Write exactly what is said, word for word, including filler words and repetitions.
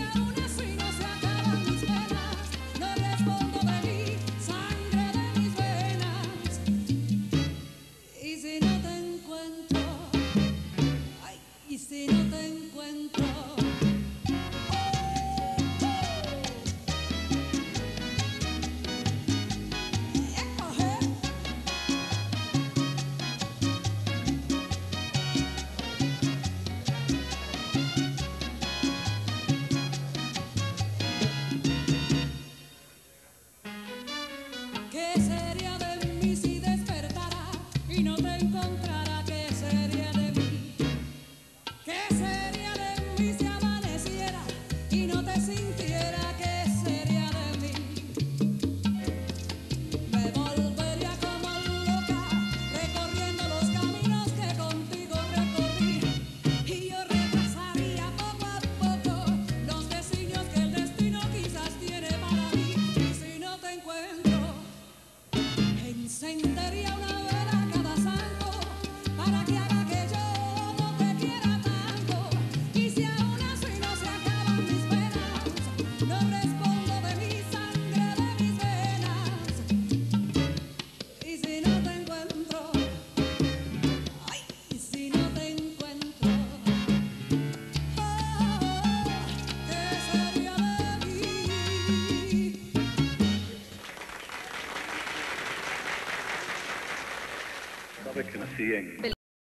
aún así no se acaban mis penas, no respondo de mí, sangre de mis venas. Y si no te encuentro, ay, y si no te encuentro. ¿Qué sería de mí si despertara y no te encontrara? ¿Qué sería de mí? ¿Qué sería de mí si amaneciera y no te sintiera? ¿Qué sería de mí? Me volvería como loca recorriendo los caminos que contigo recorrí, y yo retrasaría poco a poco los designios que el destino quizás tiene para mí. Y si no te encuentro, encendería una vela cada santo para que haga que yo no te quiera tanto. Y si aún así no se acaban mis penas, no respondo de mi sangre, de mis venas. Y si no te encuentro, ay, y si no te encuentro, oh, ¿qué sería de mí? Sabes que nací en